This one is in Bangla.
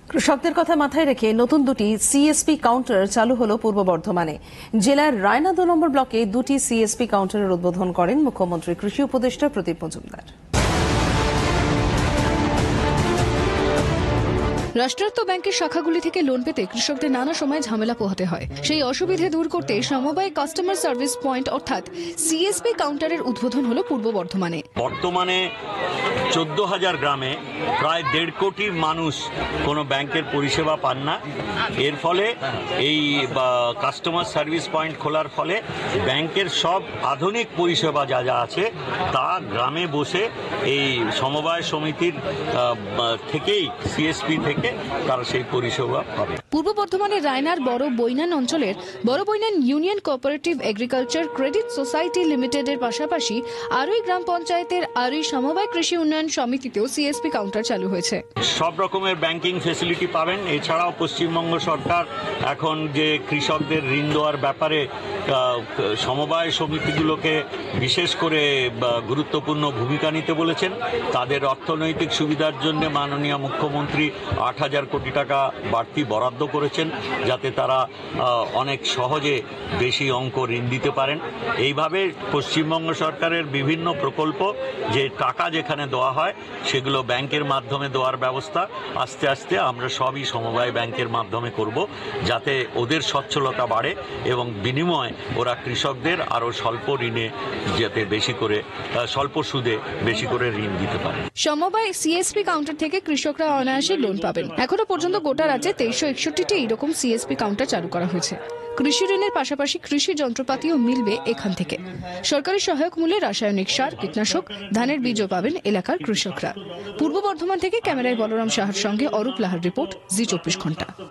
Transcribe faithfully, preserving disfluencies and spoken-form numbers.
কৃষকদের কথা মাথায় রেখে নতুন দুটি সিএসপি কাউন্টার চালু হলো পূর্ব বর্ধমানে। জেলার রায়না দু নম্বর ব্লকে দুটি সিএসপি কাউন্টারের উদ্বোধন করেন মুখ্যমন্ত্রী কৃষি উপদেষ্টা প্রদীপ মজুমদার। রাষ্ট্রায়ত্ত ব্যাংকের শাখাগুলি থেকে লোন পেতে কৃষকদের নানা সময় ঝামেলা পোহাতে হয়। সেই অসুবিধে দূর করতে সমবায় কাস্টমার সার্ভিস পয়েন্ট অর্থাৎ সিএসপি কাউন্টারের উদ্বোধন হলো পূর্ব বর্ধমানে। বর্তমানে চোদ্দ হাজার গ্রামে প্রায় দেড় কোটি মানুষ কোনো ব্যাংকের পরিষেবা পান না। এর ফলে এই কাস্টমার সার্ভিস পয়েন্ট খোলার ফলে ব্যাংকের সব আধুনিক পরিষেবা যা যা আছে তা গ্রামে বসে এই সমবায় সমিতির থেকেই সিএসপি থেকে তারা সেই পরিষেবা পাবে। পূর্ব বর্ধমানের রায়নার বড় বৈনান অঞ্চলের বড় Bainan union cooperative agriculture credit society লিমিটেডের পাশাপাশি আরই গ্রাম পঞ্চায়েতের আরই সমবায় কৃষি উন্নয়ন সমিতিতেও সিএসপি কাউন্টার চালু হয়েছে। সব রকমের ব্যাংকিং ফেসিলিটি পাবেন। এছাড়াও পশ্চিমবঙ্গ সরকার এখন যে কৃষকদের ঋণ দেওয়ার ব্যাপারে সমবায় সমিতিগুলোকে বিশেষ করে গুরুত্বপূর্ণ ভূমিকা নিতে বলেছেন। তাদের অর্থনৈতিক সুবিধার জন্য মাননীয় মুখ্যমন্ত্রী আট হাজার কোটি টাকা বাড়তি বরাদ্দ করেছেন, যাতে তারা অনেক সহজে বেশি অঙ্ক ঋণ দিতে পারেন। এইভাবে পশ্চিমবঙ্গ সরকারের বিভিন্ন প্রকল্প যে টাকা যেখানে দেওয়া হয় সেগুলো ব্যাংকের মাধ্যমে দেওয়ার ব্যবস্থা আস্তে আস্তে আমরা সবই সমবায় ব্যাংকের মাধ্যমে করব, যাতে ওদের সচ্ছলতা বাড়ে এবং বিনিময়ে ওরা কৃষকদের আরও স্বল্প ঋণে যাতে বেশি করে স্বল্প সুদে বেশি করে ঋণ দিতে পারে। সমবায় সিএসপি কাউন্টার থেকে কৃষকরা অনায়াসে লোন পাবেন। এখনো পর্যন্ত গোটা রাজ্যে তেইশশো একষট্টিটি এইরকম সিএসপি কাউন্টার চালু করা হয়েছে। কৃষি ঋণের পাশাপাশি কৃষি যন্ত্রপাতিও মিলবে এখান থেকে। সরকারি সহায়ক মূল্যে রাসায়নিক সার, কীটনাশক, ধানের বীজও পাবেন এলাকার কৃষকরা। পূর্ব বর্ধমান থেকে ক্যামেরায় বলরাম সাহার সঙ্গে অরূপ লাহার রিপোর্ট, জি চব্বিশ ঘন্টা।